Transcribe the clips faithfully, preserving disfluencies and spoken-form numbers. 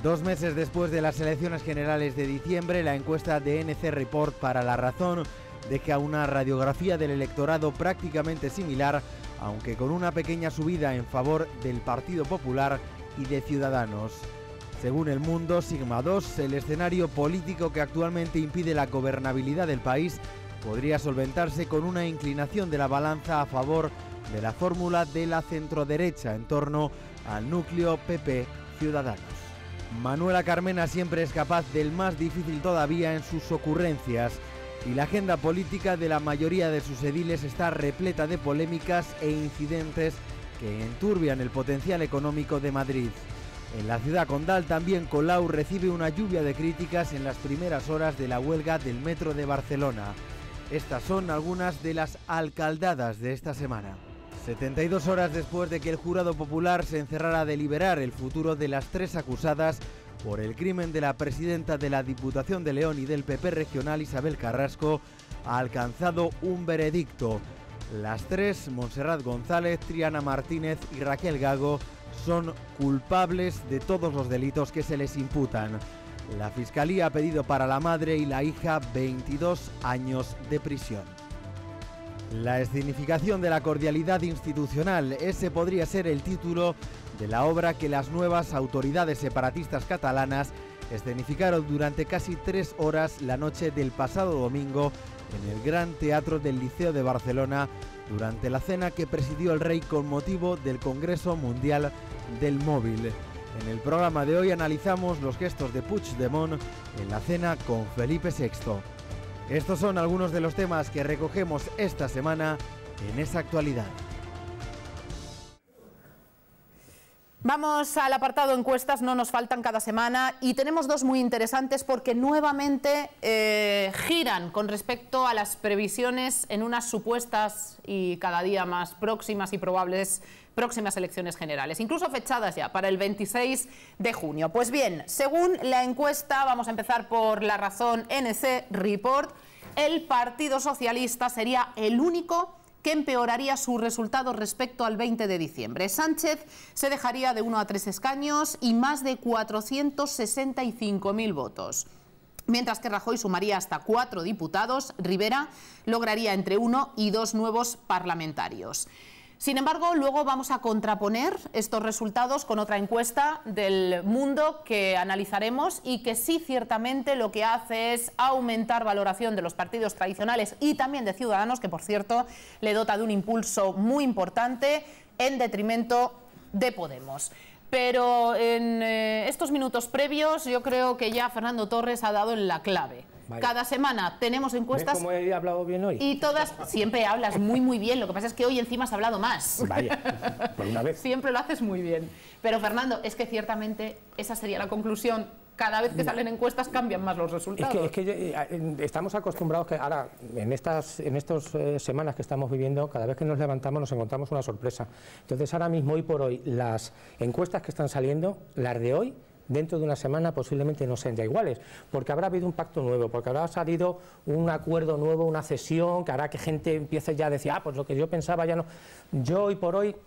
Dos meses después de las elecciones generales de diciembre, la encuesta de N C Report para La Razón deja una radiografía del electorado prácticamente similar, aunque con una pequeña subida en favor del Partido Popular y de Ciudadanos. Según El Mundo, Sigma dos, el escenario político que actualmente impide la gobernabilidad del país podría solventarse con una inclinación de la balanza a favor de la fórmula de la centroderecha en torno al núcleo P P-Ciudadanos. Manuela Carmena siempre es capaz del más difícil todavía en sus ocurrencias, y la agenda política de la mayoría de sus ediles está repleta de polémicas e incidentes que enturbian el potencial económico de Madrid. En la ciudad condal también Colau recibe una lluvia de críticas en las primeras horas de la huelga del metro de Barcelona. Estas son algunas de las alcaldadas de esta semana. setenta y dos horas después de que el jurado popular se encerrara a deliberar el futuro de las tres acusadas por el crimen de la presidenta de la Diputación de León y del P P regional, Isabel Carrasco, ha alcanzado un veredicto. Las tres, Montserrat González, Triana Martínez y Raquel Gago, son culpables de todos los delitos que se les imputan. La Fiscalía ha pedido para la madre y la hija veintidós años de prisión. La escenificación de la cordialidad institucional, ese podría ser el título de la obra que las nuevas autoridades separatistas catalanas escenificaron durante casi tres horas la noche del pasado domingo en el Gran Teatro del Liceo de Barcelona, durante la cena que presidió el rey con motivo del Congreso Mundial del Móvil. En el programa de hoy analizamos los gestos de Puigdemont en la cena con Felipe sexto. Estos son algunos de los temas que recogemos esta semana en Esa Actualidad. Vamos al apartado encuestas, no nos faltan cada semana, y tenemos dos muy interesantes porque nuevamente eh, giran con respecto a las previsiones en unas supuestas y cada día más próximas y probables próximas elecciones generales, incluso fechadas ya para el veintiséis de junio. Pues bien, según la encuesta, vamos a empezar por La Razón N C Report, el Partido Socialista sería el único que empeoraría su resultado respecto al veinte de diciembre. Sánchez se dejaría de uno a tres escaños y más de cuatrocientos sesenta y cinco mil votos. Mientras que Rajoy sumaría hasta cuatro diputados, Rivera lograría entre uno y dos nuevos parlamentarios. Sin embargo, luego vamos a contraponer estos resultados con otra encuesta del Mundo que analizaremos y que sí ciertamente lo que hace es aumentar valoración de los partidos tradicionales y también de Ciudadanos, que por cierto le dota de un impulso muy importante en detrimento de Podemos. Pero en eh, estos minutos previos yo creo que ya Fernando Torres ha dado en la clave. Vaya. Cada semana tenemos encuestas. ¿Ves cómo he hablado bien hoy? Y todas, siempre hablas muy muy bien, lo que pasa es que hoy encima has hablado más. Vaya, por una vez. Siempre lo haces muy bien. Pero Fernando, es que ciertamente esa sería la conclusión. Cada vez que salen encuestas cambian más los resultados. Es que, es que estamos acostumbrados que ahora, en estas en estas eh, semanas que estamos viviendo, cada vez que nos levantamos nos encontramos una sorpresa. Entonces ahora mismo, hoy por hoy, las encuestas que están saliendo, las de hoy, dentro de una semana posiblemente no sean ya iguales, porque habrá habido un pacto nuevo, porque habrá salido un acuerdo nuevo, una cesión, que hará que gente empiece ya a decir, ah, pues lo que yo pensaba ya no. Yo hoy por hoy,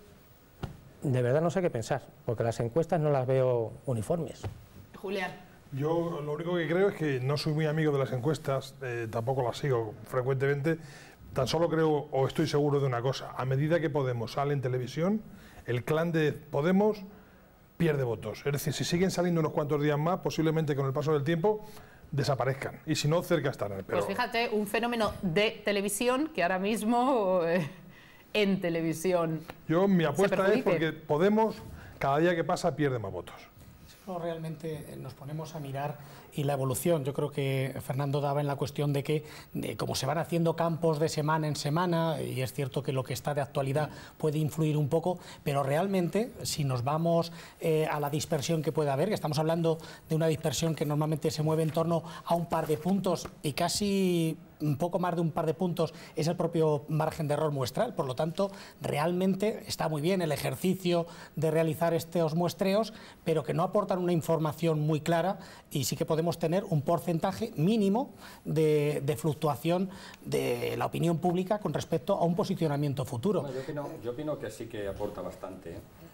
de verdad no sé qué pensar, porque las encuestas no las veo uniformes. Julián. Yo lo único que creo es que no soy muy amigo de las encuestas, eh, tampoco las sigo frecuentemente, tan solo creo o estoy seguro de una cosa: a medida que Podemos sale en televisión, el clan de Podemos pierde votos. Es decir, si siguen saliendo unos cuantos días más, posiblemente con el paso del tiempo desaparezcan, y si no, cerca estarán. Pero... Pues fíjate, un fenómeno de televisión que ahora mismo eh, en televisión Yo mi apuesta es porque Podemos cada día que pasa pierde más votos. Realmente nos ponemos a mirar y la evolución, yo creo que Fernando daba en la cuestión de que de como se van haciendo campos de semana en semana, y es cierto que lo que está de actualidad puede influir un poco, pero realmente si nos vamos eh, a la dispersión que puede haber, que estamos hablando de una dispersión que normalmente se mueve en torno a un par de puntos y casi un poco más de un par de puntos es el propio margen de error muestral, por lo tanto realmente está muy bien el ejercicio de realizar estos muestreos, pero que no aportan una información muy clara, y sí que podemos tener un porcentaje mínimo de, de fluctuación de la opinión pública con respecto a un posicionamiento futuro. Bueno, yo, opino, yo opino que sí que aporta bastante, ¿eh?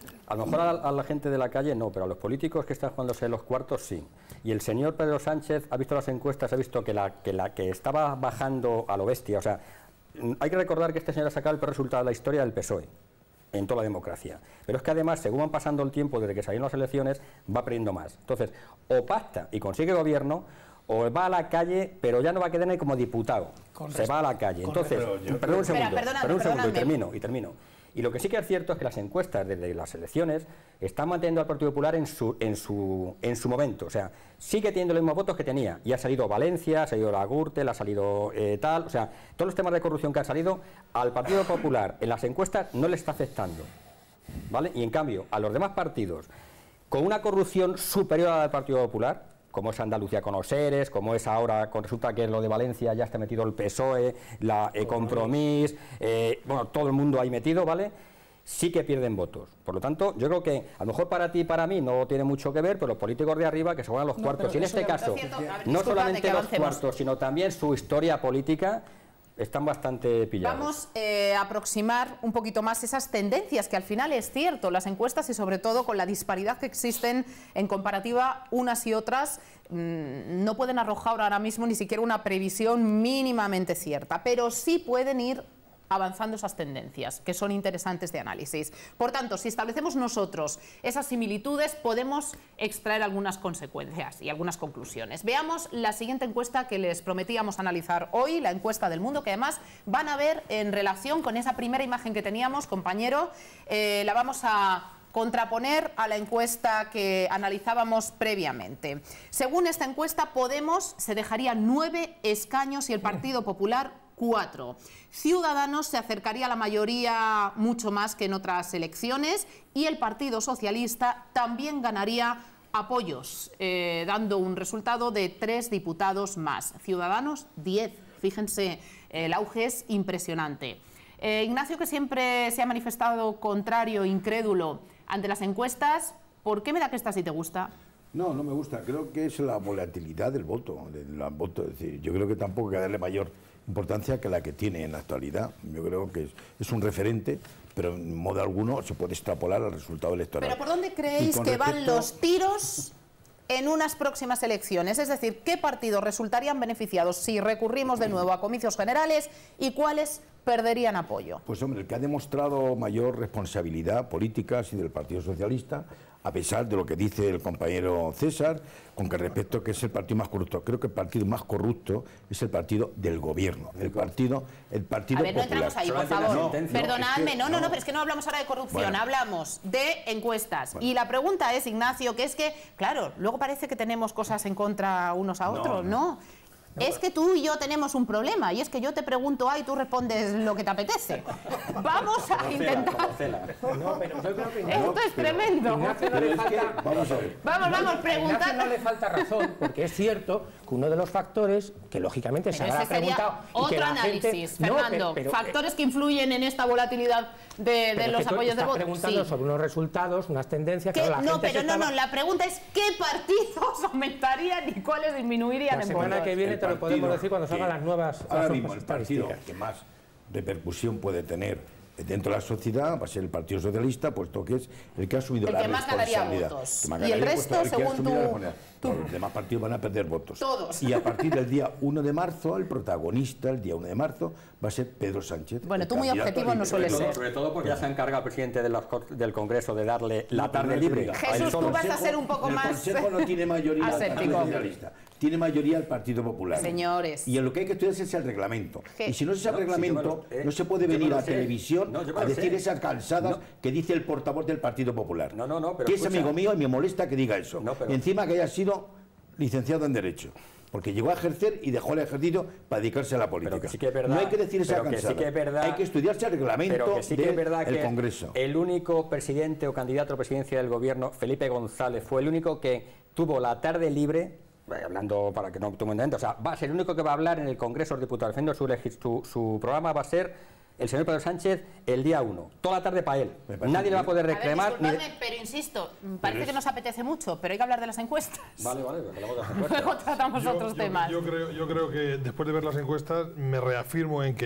A lo mejor a, a la gente de la calle no, pero a los políticos que están jugándose los cuartos sí. Y el señor Pedro Sánchez ha visto las encuestas, ha visto que la que, la que estaba bajando a lo bestia. O sea, hay que recordar que este señor ha sacado el peor resultado de la historia del P S O E en toda la democracia. Pero es que además, según van pasando el tiempo desde que salieron las elecciones, va perdiendo más. Entonces, o pacta y consigue gobierno, o va a la calle, pero ya no va a quedar ni como diputado. Con se va a la calle. Entonces, perdón un segundo, Espera, perdón un segundo y termino, y termino. Y lo que sí que es cierto es que las encuestas desde las elecciones están manteniendo al Partido Popular en su, en su, en su momento. O sea, sigue teniendo los mismos votos que tenía. Y ha salido Valencia, ha salido la Gürtel, ha salido eh, tal. O sea, todos los temas de corrupción que han salido al Partido Popular en las encuestas no le está afectando. ¿Vale? Y en cambio, a los demás partidos, con una corrupción superior a la del Partido Popular, como es Andalucía con Oseres, como es ahora, con, resulta que lo de Valencia ya está metido el P S O E, la eh, Compromís, eh, bueno, todo el mundo ahí metido, ¿vale? Sí que pierden votos. Por lo tanto, yo creo que a lo mejor para ti y para mí no tiene mucho que ver, pero los políticos de arriba que se juegan los no, cuartos. Y en este caso, no solamente los cuartos, sino también su historia política, están bastante pillados. Vamos eh, a aproximar un poquito más esas tendencias, que al final es cierto, las encuestas y sobre todo con la disparidad que existen en comparativa unas y otras, mmm, no pueden arrojar ahora mismo ni siquiera una previsión mínimamente cierta, pero sí pueden ir avanzando esas tendencias, que son interesantes de análisis. Por tanto, si establecemos nosotros esas similitudes, podemos extraer algunas consecuencias y algunas conclusiones. Veamos la siguiente encuesta que les prometíamos analizar hoy, la encuesta del Mundo, que además van a ver en relación con esa primera imagen que teníamos, compañero, eh, la vamos a contraponer a la encuesta que analizábamos previamente. Según esta encuesta, Podemos se dejaría nueve escaños y el Partido Popular cuatro. Ciudadanos se acercaría a la mayoría mucho más que en otras elecciones y el Partido Socialista también ganaría apoyos, eh, dando un resultado de tres diputados más. Ciudadanos, diez. Fíjense, el auge es impresionante. Eh, Ignacio, que siempre se ha manifestado contrario, incrédulo ante las encuestas, ¿por qué me da que esta sí te gusta? No, no me gusta. Creo que es la volatilidad del voto. Del voto. Es decir, yo creo que tampoco hay que darle mayor importancia que la que tiene en la actualidad. Yo creo que es, es un referente, pero en modo alguno se puede extrapolar al resultado electoral. ¿Pero por dónde creéis que respecto... van los tiros en unas próximas elecciones? Es decir, ¿qué partidos resultarían beneficiados si recurrimos de nuevo a comicios generales y cuáles perderían apoyo? Pues hombre, el que ha demostrado mayor responsabilidad política ha sido el Partido Socialista, a pesar de lo que dice el compañero César, con que respecto que es el partido más corrupto. Creo que el partido más corrupto es el partido del gobierno, el partido, el partido A ver, no popular. entramos ahí, por favor. No, Perdonadme, no, es que, no, no, no, no, pero es que no hablamos ahora de corrupción, bueno. hablamos de encuestas. Bueno. Y la pregunta es, Ignacio, que es que, claro, luego parece que tenemos cosas en contra unos a otros, ¿no? ¿no? No, es que tú y yo tenemos un problema, y es que yo te pregunto A y tú respondes lo que te apetece. Vamos a intentar... No, pero yo creo que Esto es tremendo. Ignacio no le falta... Vamos a ver. Vamos, vamos, preguntando. No le falta razón, porque es cierto que uno de los factores, que lógicamente pero se habrá preguntado... Otro y que la análisis, gente, Fernando. no, pero, pero, factores que influyen en esta volatilidad de, de los apoyos de voto. preguntando sí. sobre unos resultados, unas tendencias... Que la no, gente pero no, estaba... no, la pregunta es ¿qué partidos aumentarían y cuáles disminuirían la en semana votos? que viene te lo podemos decir cuando salgan las nuevas... Ahora las mismo el partido que más repercusión puede tener dentro de la sociedad va a ser el Partido Socialista, puesto que es el que ha subido el la que más responsabilidad. Votos. Más y el resto, el según tú, tú... Los demás partidos van a perder votos. Todos. Y a partir del día uno de marzo, el protagonista, el día uno de marzo, va a ser Pedro Sánchez. Bueno, tú muy objetivo no suele ser. Sobre todo porque ya se encarga el presidente de los, del Congreso de darle la tarde libre. Jesús, tú vas a ser un poco más... El Consejo no tiene mayoría el Partido Socialista. Tiene mayoría el Partido Popular. Señores. Y en lo que hay que estudiar es el reglamento. ¿Qué? Y si no es el no, reglamento, si lo, eh, no se puede venir a televisión no, a decir sé. esas calzadas no. que dice el portavoz del Partido Popular. No, no, no. Pero que escucha. es amigo mío y me molesta que diga eso. No, pero... Y encima que haya sido licenciado en Derecho. Porque llegó a ejercer y dejó el ejercicio para dedicarse a la política. Pero que sí que es verdad, no hay que decir esa pero que cansada. Sí que es verdad, hay que estudiarse el reglamento pero que sí que del es verdad que Congreso. El único presidente o candidato a presidencia del gobierno, Felipe González, fue el único que tuvo la tarde libre, hablando para que no tú me entiendas, o sea, va a ser el único que va a hablar en el Congreso de los Diputados, defendiendo su, su, su programa va a ser el señor Pedro Sánchez el día uno, toda la tarde para él. Nadie le va a poder reclamar. A ver, disculpadme, ni... pero insisto, parece pero es... que nos apetece mucho, pero hay que hablar de las encuestas. Vale, vale, hablamos de las encuestas. Luego tratamos yo, otros yo, temas. Yo creo, yo creo que después de ver las encuestas me reafirmo en que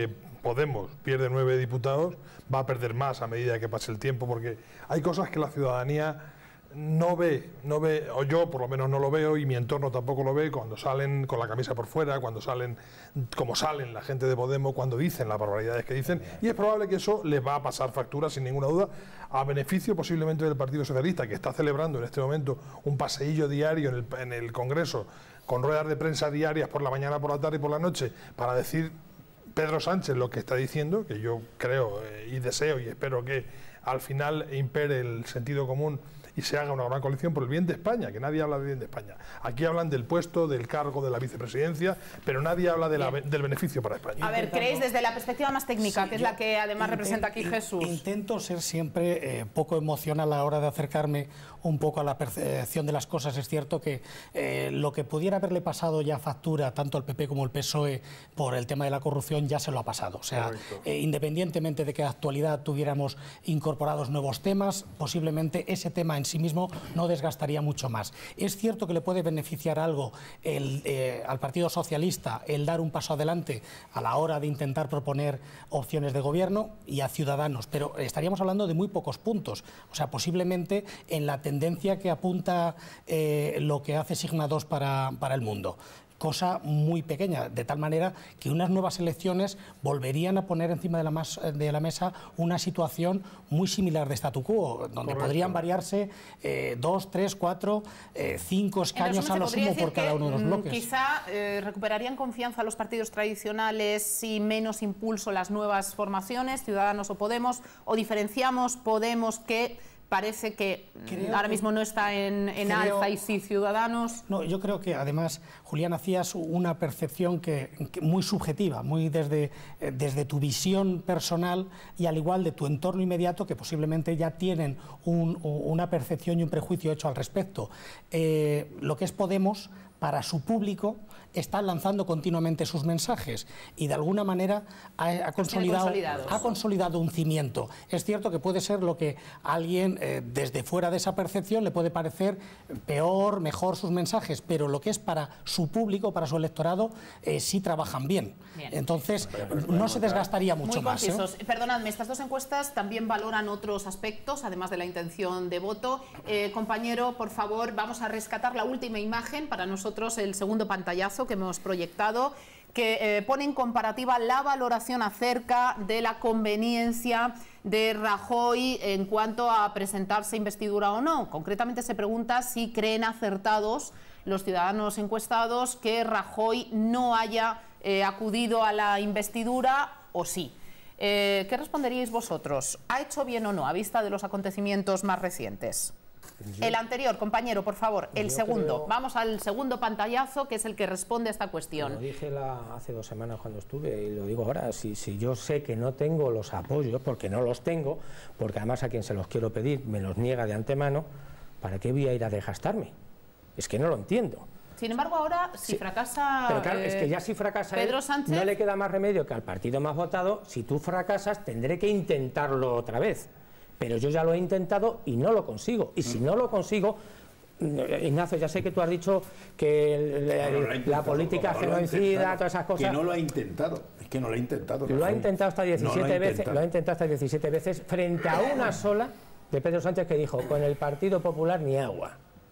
Podemos pierde nueve diputados, va a perder más a medida que pase el tiempo, porque hay cosas que la ciudadanía no ve, no ve, o yo por lo menos no lo veo, y mi entorno tampoco lo ve, cuando salen con la camisa por fuera, cuando salen como salen la gente de Podemos, cuando dicen las barbaridades que dicen, y es probable que eso les va a pasar factura sin ninguna duda, a beneficio posiblemente del Partido Socialista, que está celebrando en este momento un paseillo diario en el, en el Congreso, con ruedas de prensa diarias por la mañana, por la tarde y por la noche, para decir Pedro Sánchez lo que está diciendo, que yo creo eh, y deseo y espero que al final impere el sentido común y se haga una gran coalición por el bien de España, que nadie habla del bien de España. Aquí hablan del puesto, del cargo, de la vicepresidencia, pero nadie habla de la, del beneficio para España. A ver, ¿creéis desde la perspectiva más técnica, sí, que es la que además intent, representa aquí Jesús? Intento ser siempre eh, poco emocional a la hora de acercarme un poco a la percepción de las cosas. Es cierto que eh, lo que pudiera haberle pasado ya factura tanto al P P como al P S O E por el tema de la corrupción ya se lo ha pasado. O sea, eh, independientemente de que en la actualidad tuviéramos incorporados nuevos temas, posiblemente ese tema en sí mismo no desgastaría mucho más. Es cierto que le puede beneficiar algo el, eh, al Partido Socialista el dar un paso adelante a la hora de intentar proponer opciones de gobierno, y a Ciudadanos, pero estaríamos hablando de muy pocos puntos. O sea, posiblemente en la tendencia que apunta eh, lo que hace Sigma dos para, para el mundo. Cosa muy pequeña, de tal manera que unas nuevas elecciones volverían a poner encima de la, mas, de la mesa una situación muy similar de statu quo, donde Correcto. podrían variarse eh, dos, tres, cuatro, eh, cinco escaños a lo sumo por cada uno de los bloques. Quizá eh, recuperarían confianza los partidos tradicionales y menos impulso las nuevas formaciones, Ciudadanos o Podemos, o diferenciamos Podemos, que parece que creo ahora mismo no está en, en creo, alza, y sí Ciudadanos. No, yo creo que además, Julián, hacías una percepción que, que muy subjetiva, muy desde, eh, desde tu visión personal, y al igual de tu entorno inmediato, que posiblemente ya tienen un, una percepción y un prejuicio hecho al respecto. Eh, lo que es Podemos, para su público, está lanzando continuamente sus mensajes y de alguna manera ha, ha, consolidado, ha consolidado un cimiento. Es cierto que puede ser lo que a alguien eh, desde fuera de esa percepción le puede parecer peor, mejor sus mensajes, pero lo que es para su público, para su electorado, eh, sí trabajan bien. bien. Entonces, no se desgastaría mucho más. ¿eh? Perdonadme, estas dos encuestas también valoran otros aspectos, además de la intención de voto. Eh, compañero, por favor, vamos a rescatar la última imagen para nosotros. Nosotros el segundo pantallazo que hemos proyectado, que eh, pone en comparativa la valoración acerca de la conveniencia de Rajoy en cuanto a presentarse investidura o no. Concretamente se pregunta si creen acertados los ciudadanos encuestados que Rajoy no haya eh, acudido a la investidura o sí. Eh, ¿Qué responderíais vosotros? ¿Ha hecho bien o no a vista de los acontecimientos más recientes? Yo, el anterior, compañero, por favor, el segundo. Creo, Vamos al segundo pantallazo, que es el que responde a esta cuestión. Lo dije la, hace dos semanas cuando estuve, y lo digo ahora, si, si yo sé que no tengo los apoyos, porque no los tengo, porque además a quien se los quiero pedir me los niega de antemano, ¿para qué voy a ir a desgastarme? Es que no lo entiendo. Sin embargo, ahora, si sí, fracasa Pero claro, eh, es que ya si fracasa Pedro él, Sánchez, no le queda más remedio que al partido más votado. Si tú fracasas, tendré que intentarlo otra vez. Pero yo ya lo he intentado y no lo consigo. Y si no lo consigo, Ignacio, ya sé que tú has dicho que la, no, la, la política genocida, todas esas cosas. Que no lo ha intentado. Es que no lo ha intentado. Lo ha intentado hasta diecisiete no veces. Lo ha intentado hasta diecisiete veces frente a una sola de Pedro Sánchez, que dijo: con el Partido Popular ni agua.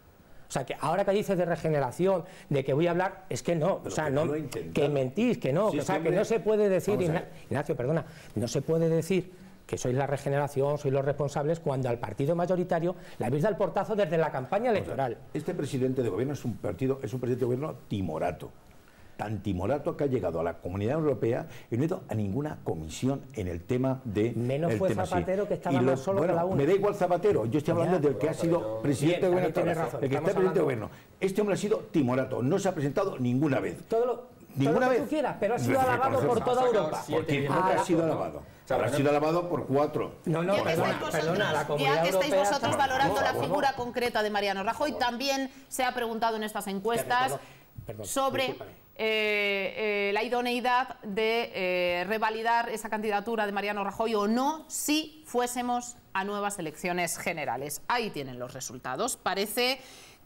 O sea, que ahora que dices de regeneración, de que voy a hablar, es que no, o sea, no, que mentís, que no, sí, o sea, que no se puede decir, Ignacio, perdona, no se puede decir que sois la regeneración, sois los responsables, cuando al partido mayoritario le habéis dado el portazo desde la campaña electoral. O sea, este presidente de gobierno es un partido, es un presidente de gobierno timorato. Tan timorato que ha llegado a la Comunidad Europea y no ha ido a ninguna comisión en el tema de... Menos el fue tema Zapatero, sí. que estaba lo, más solo bueno, que la una. Me da igual Zapatero, yo estoy hablando ya, del que ha sido presidente bien, de gobierno, tiene razón, el que está presidente de gobierno. Este hombre ha sido timorato, no se ha presentado ninguna vez. Todo lo, ninguna todo lo que vez. tú quieras, pero ha sido alabado por, por toda Europa. Porque nunca ha sido alabado. O sea, habrá sido alabado por cuatro. No, no, ya perdona, vosotros, perdona, la Comunidad ya que estáis Europea vosotros está... valorando no, la no, figura no. concreta de Mariano Rajoy, también se ha preguntado en estas encuestas perdón, perdón, sobre eh, eh, la idoneidad de eh, revalidar esa candidatura de Mariano Rajoy o no si fuésemos a nuevas elecciones generales. Ahí tienen los resultados. Parece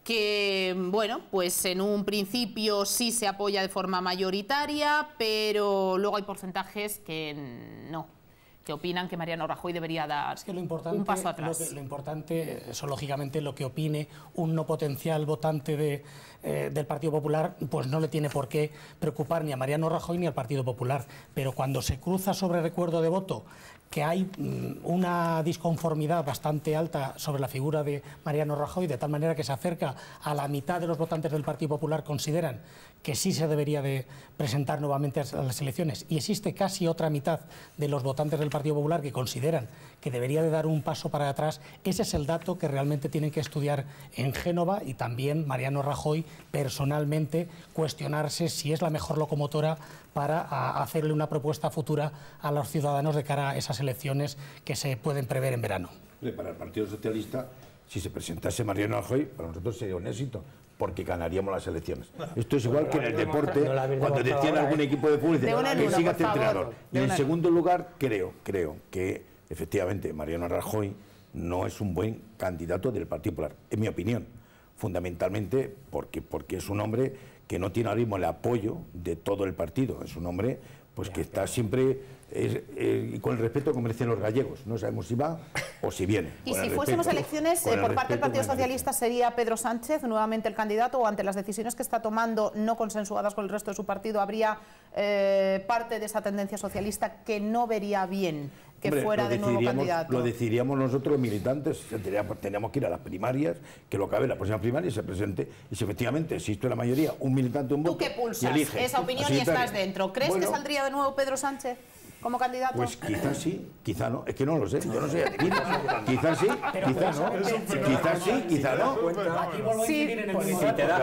que, bueno, pues en un principio sí se apoya de forma mayoritaria, pero luego hay porcentajes que no, que opinan que Mariano Rajoy debería dar es que lo importante, un paso atrás. Lo, que, lo importante es, lógicamente, lo que opine un no potencial votante de, eh, del Partido Popular, pues no le tiene por qué preocupar ni a Mariano Rajoy ni al Partido Popular. Pero cuando se cruza sobre recuerdo de voto que hay mmm, una disconformidad bastante alta sobre la figura de Mariano Rajoy, de tal manera que se acerca a la mitad de los votantes del Partido Popular consideran que sí se debería de presentar nuevamente a las elecciones, y existe casi otra mitad de los votantes del Partido Popular que consideran que debería de dar un paso para atrás. Ese es el dato que realmente tienen que estudiar en Génova, y también Mariano Rajoy personalmente cuestionarse si es la mejor locomotora para a, hacerle una propuesta futura a los ciudadanos de cara a esas elecciones que se pueden prever en verano. Para el Partido Socialista, si se presentase Mariano Rajoy, para nosotros sería un éxito, porque ganaríamos las elecciones. Esto es igual que en el deporte, cuando decían algún equipo de fútbol, que siga este entrenador. Y en segundo lugar, creo, creo que efectivamente Mariano Rajoy no es un buen candidato del Partido Popular, en mi opinión, fundamentalmente porque, porque es un hombre que no tiene ahora mismo el apoyo de todo el partido, es un hombre pues que está siempre es, eh, con el respeto que merecen los gallegos, no sabemos si va o si viene. Y si fuésemos a elecciones, eh, por parte del Partido Socialista, ¿sería Pedro Sánchez nuevamente el candidato, o ante las decisiones que está tomando no consensuadas con el resto de su partido, habría eh, parte de esa tendencia socialista que no vería bien que Hombre, fuera de nuevo candidato? Lo decidiríamos nosotros los militantes, teníamos que ir a las primarias, que lo cabe en la próxima primaria y se presente, y si efectivamente existe la mayoría, un militante, un voto, ¿tú qué pulsas? Y elige Esa opinión y estás dentro. ¿Crees bueno, que saldría de nuevo Pedro Sánchez como candidato? Pues quizás sí, quizá no, es que no lo sé, yo no sé, quizás sí, quizás no, quizás sí, quizás no. Aquí vuelvo a incidir en el mismo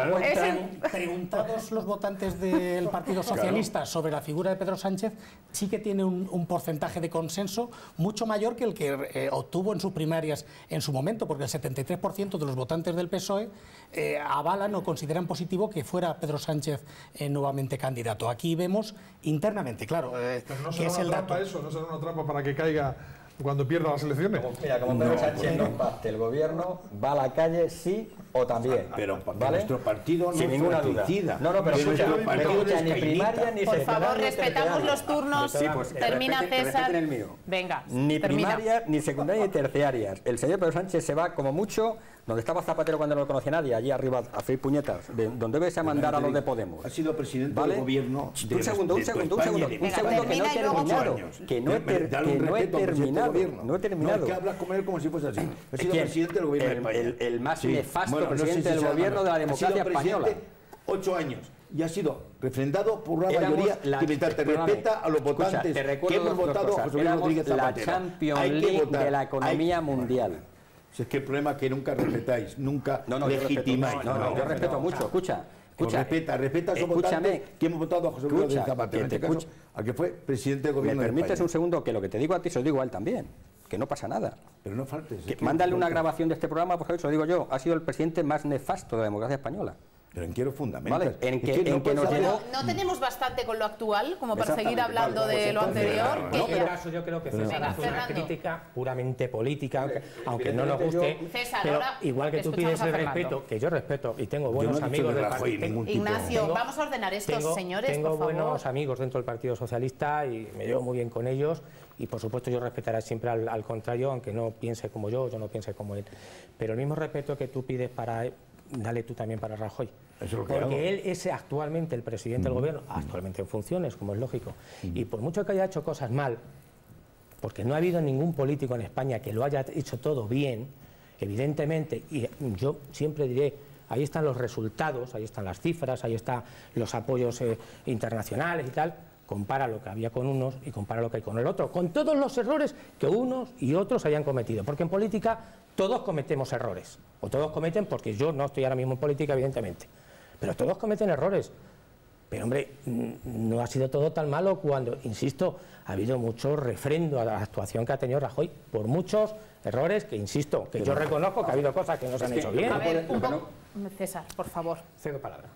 dato. Preguntados los votantes del Partido Socialista claro. sobre la figura de Pedro Sánchez, sí que tiene un, un porcentaje de consenso mucho mayor que el que eh, obtuvo en sus primarias en su momento, porque el setenta y tres por ciento de los votantes del P S O E eh, avalan o consideran positivo que fuera Pedro Sánchez eh, nuevamente candidato. Aquí vemos internamente, claro, eh, no que es el trampa eso, no será una trampa para que caiga cuando pierda las elecciones. Como, mira, como Pedro no, Sánchez no parte el gobierno, va a la calle sí o también. Pero ¿vale? Nuestro partido no sin ninguna duda. No, no, pero escucha, ni primaria ni Por favor, respetamos los turnos. Sí, pues, termina respeten, César. Respeten el mío. Venga, ni termina. primaria, ni secundaria, ni terciarias. El señor Pedro Sánchez se va como mucho donde estaba Zapatero cuando no lo conocía nadie, allí arriba a hacer puñetas, de, donde ves a mandar a los de Podemos. Ha sido presidente ¿vale? del gobierno de un segundo, un segundo, un segundo, un segundo que no he terminado, que no he, ter, que no he terminado, no he terminado. No, es que hablas con él como si fuese así. Ha sido presidente del gobierno de España. El, el más sí. nefasto bueno, presidente no sé si del gobierno de la democracia española. Ocho años. Y ha sido refrendado por una Éramos mayoría la, que mientras te respeta a los votantes escucha, te que hemos votado a José Luis Rodríguez Zapatero. La Champions League votar, de la economía hay, mundial. Si es que el problema es que nunca respetáis, nunca no, no, legitimáis. No, no, no, yo respeto mucho, escucha. Escucha, respeta, respeta a esos votantes que hemos votado a José Luis Rodríguez Zapatero, en este caso, al que fue presidente del gobierno de España. ¿Me permites un segundo? Que lo que te digo a ti se lo digo a él también. Que no pasa nada. Pero no faltes. Que, mándale una grabación de este programa, por favor, se lo digo yo. Ha sido el presidente más nefasto de la democracia española. Pero en quiero fundamental. Vale, en que, es que, en no, que nos llevó... no tenemos bastante con lo actual como para seguir hablando vale, de lo anterior. En este caso yo creo que César hace una crítica puramente política, aunque, aunque no nos guste. César, pero ahora igual que tú pides el respeto, que yo respeto y tengo buenos no amigos de del partido. Ignacio, tengo, vamos a ordenar estos tengo, señores, Tengo por favor. buenos amigos dentro del Partido Socialista y me llevo muy bien con ellos. Y por supuesto yo respetaré siempre al, al contrario, aunque no piense como yo, yo no piense como él. Pero el mismo respeto que tú pides para él, dale tú también para Rajoy. Eso es lo que Porque hago. él es actualmente el presidente uh-huh. del gobierno, actualmente en funciones, como es lógico. Uh-huh. Y por mucho que haya hecho cosas mal, porque no ha habido ningún político en España que lo haya hecho todo bien, evidentemente, y yo siempre diré, ahí están los resultados, ahí están las cifras, ahí están los apoyos eh, internacionales y tal. Compara lo que había con unos y compara lo que hay con el otro, con todos los errores que unos y otros hayan cometido, porque en política todos cometemos errores, o todos cometen, porque yo no estoy ahora mismo en política, evidentemente, pero todos cometen errores. Pero hombre, no ha sido todo tan malo cuando, insisto, ha habido mucho refrendo a la actuación que ha tenido Rajoy, por muchos errores que, insisto, que yo reconozco que ha habido cosas que no se han hecho bien. A ver, un poco... César, por favor. Cedo palabra.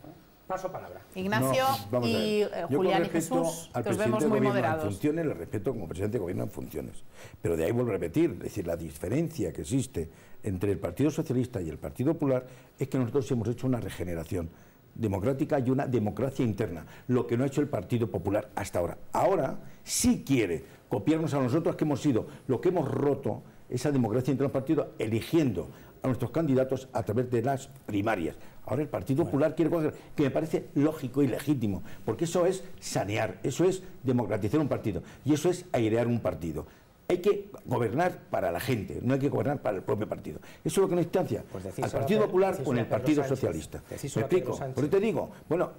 Paso palabra. Ignacio no, y eh, Julián y Jesús, que os vemos muy moderados. En funciones, le respeto como presidente de gobierno en funciones. Pero de ahí vuelvo a repetir, es decir, la diferencia que existe entre el Partido Socialista y el Partido Popular es que nosotros hemos hecho una regeneración democrática y una democracia interna, lo que no ha hecho el Partido Popular hasta ahora. Ahora sí quiere copiarnos a nosotros, que hemos sido lo que hemos roto esa democracia entre los partidos, eligiendo a nuestros candidatos a través de las primarias. Ahora el Partido Popular quiere coger, que me parece lógico y legítimo, porque eso es sanear, eso es democratizar un partido y eso es airear un partido. Hay que gobernar para la gente, no hay que gobernar para el propio partido. Eso es lo que nos distancia pues al Partido Popular con el Partido Socialista. ¿Me explico? Por eso te digo, bueno,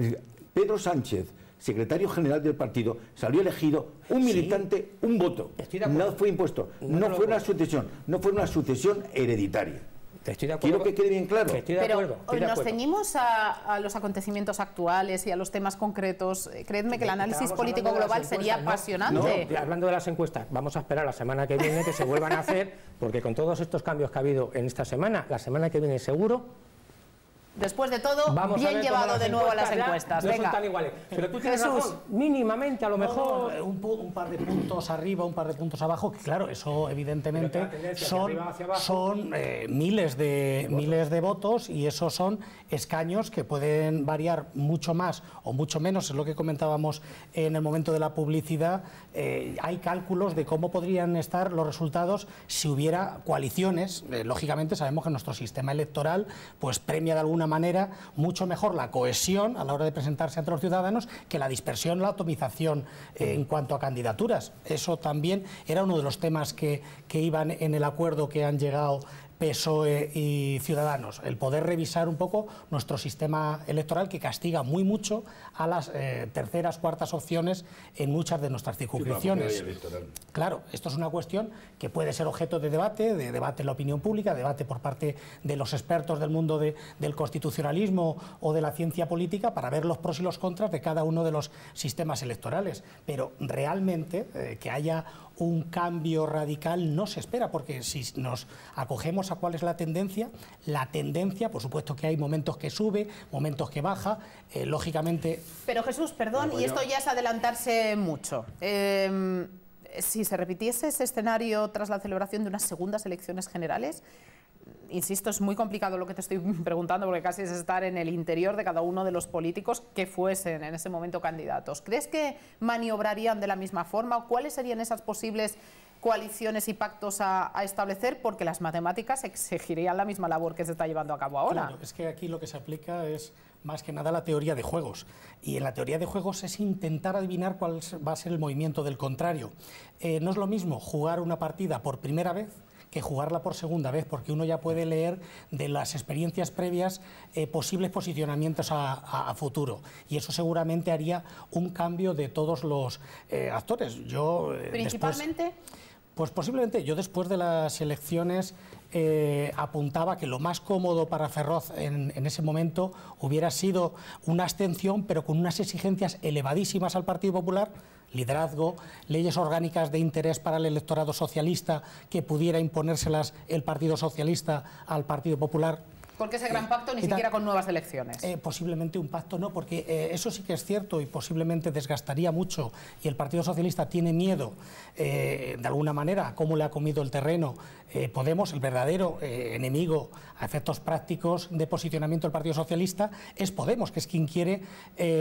Pedro Sánchez, secretario general del partido, salió elegido un militante, sí, un voto. No fue impuesto, no, no fue una sucesión, no fue una sucesión hereditaria. Estoy de acuerdo. Quiero que quede bien claro. Estoy de Pero acuerdo, estoy de nos acuerdo. ceñimos a, a los acontecimientos actuales y a los temas concretos. Creedme que el análisis político global sería apasionante. No, no, hablando de las encuestas, vamos a esperar la semana que viene que se vuelvan a hacer, porque con todos estos cambios que ha habido en esta semana, la semana que viene seguro. Después de todo, Vamos bien llevado de nuevo a las encuestas. No Venga. son tan iguales. Pero tú tienes Jesús. razón, mínimamente a lo mejor. No, un, un par de puntos arriba, un par de puntos abajo, que claro, eso evidentemente son, son eh, miles, de, miles de votos y esos son escaños que pueden variar mucho más o mucho menos, es lo que comentábamos en el momento de la publicidad. Eh, hay cálculos de cómo podrían estar los resultados si hubiera coaliciones. Eh, lógicamente sabemos que nuestro sistema electoral pues premia de alguna manera mucho mejor la cohesión a la hora de presentarse ante los ciudadanos que la dispersión, la atomización eh, en cuanto a candidaturas. Eso también era uno de los temas que, que iban en el acuerdo que han llegado P S O E y Ciudadanos, el poder revisar un poco nuestro sistema electoral que castiga muy mucho a las eh, terceras, cuartas opciones en muchas de nuestras circunscripciones. Claro, esto es una cuestión que puede ser objeto de debate, de debate en la opinión pública, debate por parte de los expertos del mundo de, del constitucionalismo o de la ciencia política para ver los pros y los contras de cada uno de los sistemas electorales. Pero realmente eh, que haya un cambio radical no se espera, porque si nos acogemos a cuál es la tendencia, la tendencia, por supuesto que hay momentos que sube, momentos que baja, eh, lógicamente... Pero Jesús, perdón, y esto ya es adelantarse mucho. Eh, si se repitiese ese escenario tras la celebración de unas segundas elecciones generales, insisto, es muy complicado lo que te estoy preguntando porque casi es estar en el interior de cada uno de los políticos que fuesen en ese momento candidatos. ¿Crees que maniobrarían de la misma forma? ¿Cuáles serían esas posibles coaliciones y pactos a, a establecer? Porque las matemáticas exigirían la misma labor que se está llevando a cabo ahora. Claro, es que aquí lo que se aplica es más que nada la teoría de juegos. Y en la teoría de juegos es intentar adivinar cuál va a ser el movimiento del contrario. Eh, no es lo mismo jugar una partida por primera vez que jugarla por segunda vez, porque uno ya puede leer de las experiencias previas eh, posibles posicionamientos a, a, a futuro, y eso seguramente haría un cambio de todos los eh, actores. Yo, eh, ¿Principalmente? Después, pues posiblemente yo después de las elecciones eh, apuntaba que lo más cómodo para Ferroz en, en ese momento hubiera sido una abstención, pero con unas exigencias elevadísimas al Partido Popular, liderazgo, leyes orgánicas de interés para el electorado socialista que pudiera imponérselas el Partido Socialista al Partido Popular. Porque ese gran pacto ni siquiera con nuevas elecciones. Eh, posiblemente un pacto no, porque eh, eso sí que es cierto y posiblemente desgastaría mucho, y el Partido Socialista tiene miedo, eh, de alguna manera, a cómo le ha comido el terreno eh, Podemos. El verdadero eh, enemigo a efectos prácticos de posicionamiento del Partido Socialista es Podemos, que es quien quiere eh,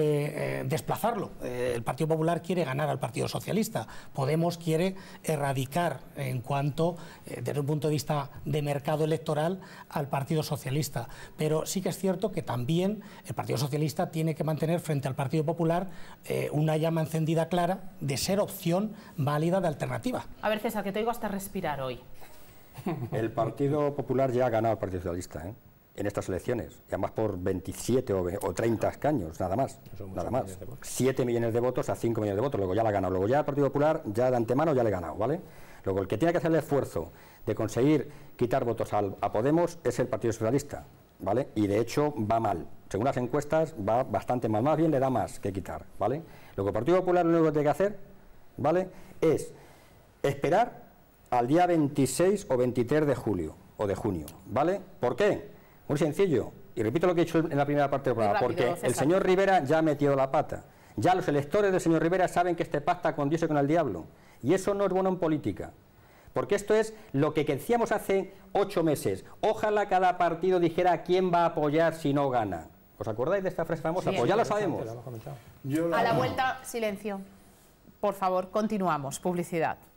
eh, desplazarlo. Eh, el Partido Popular quiere ganar al Partido Socialista. Podemos quiere erradicar en cuanto, eh, desde un punto de vista de mercado electoral, al Partido Socialista. Pero sí que es cierto que también el Partido Socialista tiene que mantener frente al Partido Popular eh, una llama encendida clara de ser opción válida de alternativa. A ver, César, que te oigo hasta respirar hoy. El Partido Popular ya ha ganado al Partido Socialista, ¿eh? en estas elecciones, y además por veintisiete o treinta escaños, nada más, nada más. siete millones de votos a cinco millones de votos, luego ya la ha ganado. Luego ya el Partido Popular, ya de antemano, ya le ha ganado, ¿vale? Luego el que tiene que hacer el esfuerzo de conseguir quitar votos al, a Podemos es el Partido Socialista, ¿vale? Y de hecho va mal. Según las encuestas va bastante mal, más bien le da más que quitar, ¿vale? Luego el Partido Popular lo único que tiene que hacer, ¿vale?, es esperar al día veintiséis o veintitrés de julio o de junio, ¿vale? ¿Por qué? Muy sencillo, y repito lo que he dicho en la primera parte del programa, rápido, porque César. el señor Rivera ya ha metido la pata. Ya los electores del señor Rivera saben que este pacta con Dios y con el diablo. Y eso no es bueno en política. Porque esto es lo que decíamos hace ocho meses. Ojalá cada partido dijera a quién va a apoyar si no gana. ¿Os acordáis de esta frase famosa? Sí, pues ya lo sabemos. Lo hemos comentado. Yo A la vuelta, silencio. Por favor, continuamos. Publicidad.